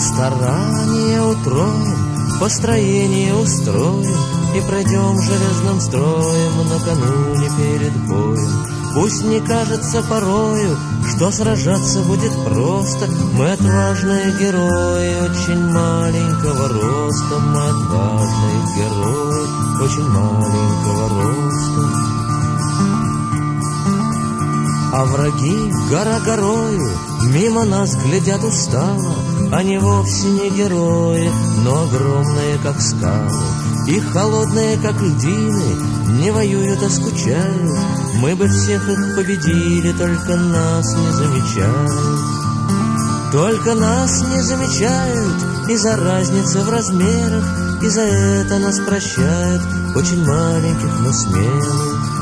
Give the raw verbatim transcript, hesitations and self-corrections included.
Старание утроим, построение устроим и пройдем железным строем накануне перед боем. Пусть не кажется порою, что сражаться будет просто. Мы отважные герои очень маленького роста. Мы отважные герои очень маленького роста. А враги гора горою мимо нас глядят устало. Они вовсе не герои, но огромные, как скалы, и холодные, как льдины, не воюют, а скучают. Мы бы всех их победили, только нас не замечают. Только нас не замечают из-за разницы в размерах, и за это нас прощают, очень маленьких, но смелых.